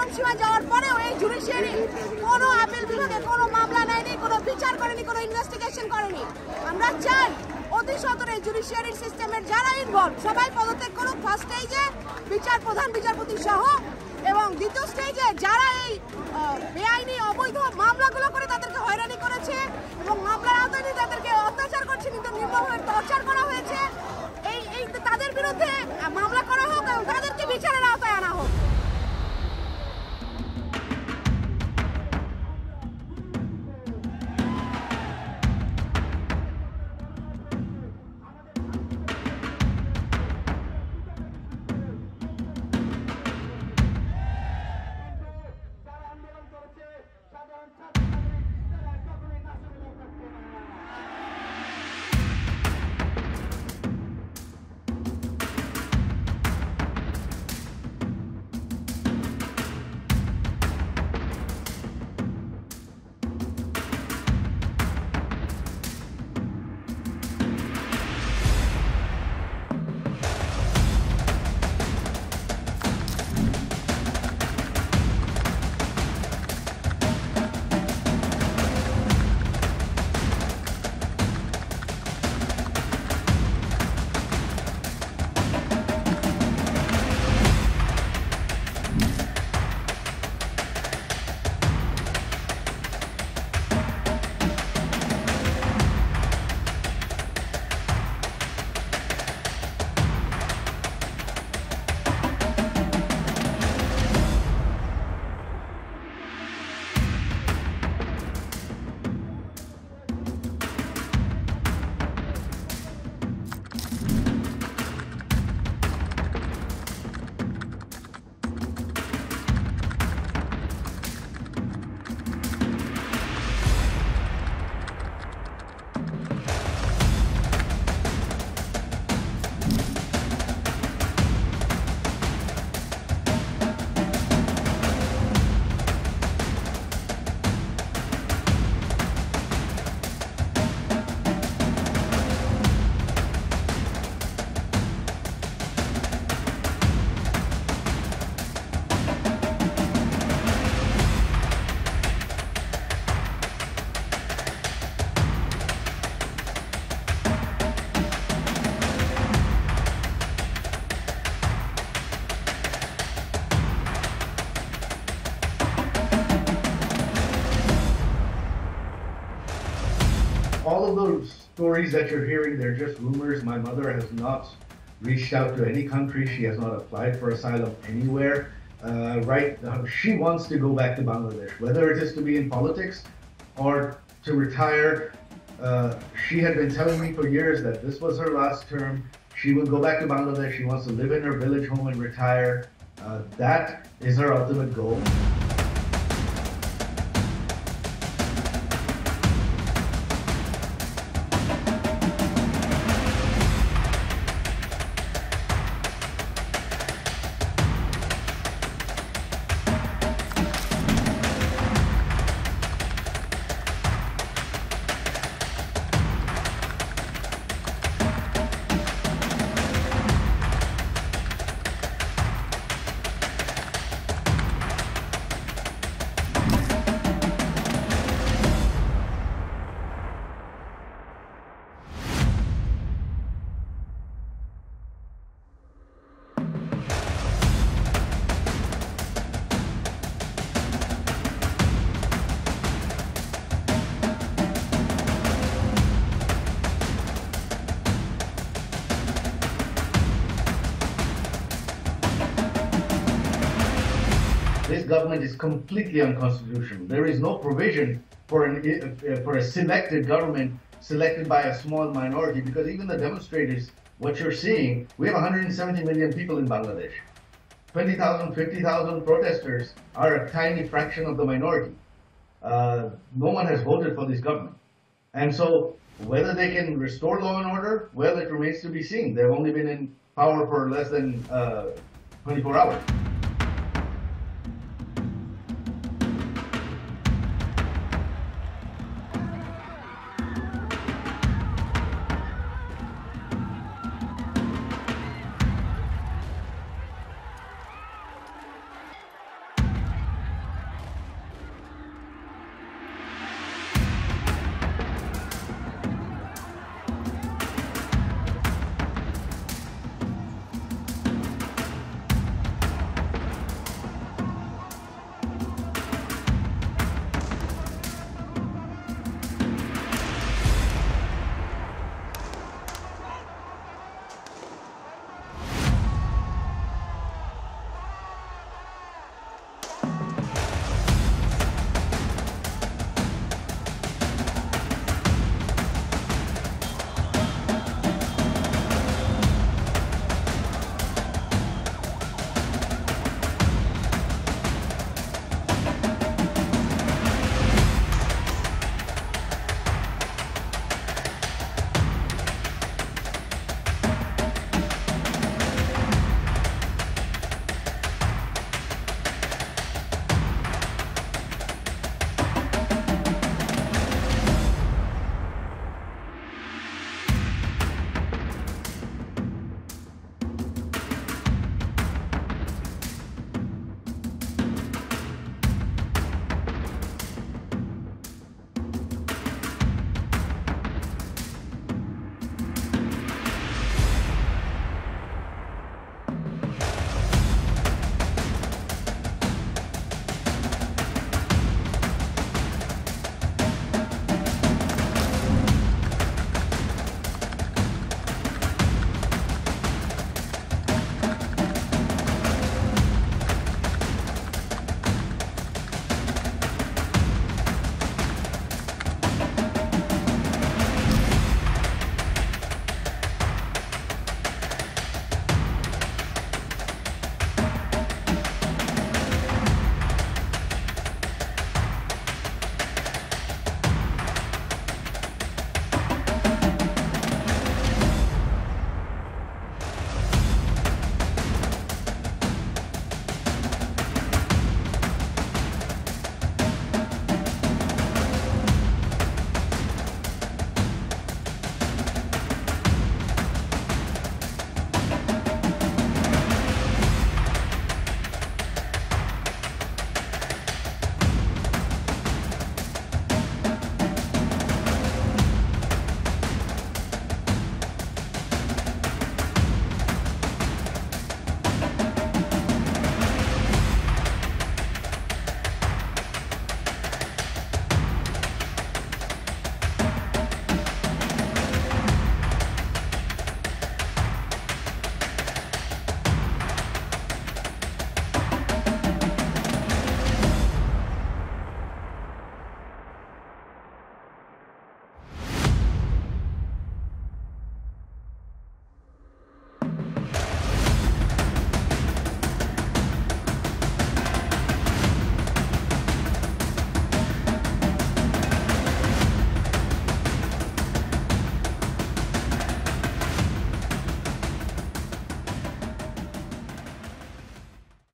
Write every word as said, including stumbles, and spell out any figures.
চরম সীমা যাওয়ার পরেও এই জুডিশিয়ারি কোনো আপিল বিভাগে কোনো মামলা নেয়নি, কোনো বিচার করেনি, কোনো ইনভেস্টিগেশন করেনি। আমরা চাই অতি সত্বর এই জুডিশিয়ারি সিস্টেমের যারা ইনভলভ সবাই পদত্যাগ করুক। ফার্স্ট স্টেজে বিচার প্রধান বিচারপতি সহ, এবং দ্বিতীয় স্টেজে যারা এই বেআইনি অবৈধ মামলাগুলো করে তাদেরকে হয়রানি করেছে এবং মামলার আওতায় নিয়ে তাদেরকে অত্যাচার করছে, কিন্তু নির্মমভাবে টর্চার করা হয়েছে, এই এই তাদের বিরুদ্ধে মামলা করা হোক এবং তাদেরকে বিচারের আওতায় আনা হোক। All of those stories that you're hearing, they're just rumors. My mother has not reached out to any country. She has not applied for asylum anywhere. Uh, right, uh, she wants to go back to Bangladesh, whether it is to be in politics or to retire. Uh, she had been telling me for years that this was her last term. She will go back to Bangladesh. She wants to live in her village home and retire. Uh, that is her ultimate goal. This government is completely unconstitutional. There is no provision for, an, uh, for a selected government selected by a small minority, because even the demonstrators, what you're seeing, we have one hundred seventy million people in Bangladesh. twenty thousand, fifty thousand protesters are a tiny fraction of the minority. Uh, no one has voted for this government. And so whether they can restore law and order, well, it remains to be seen. They've only been in power for less than uh, twenty-four hours.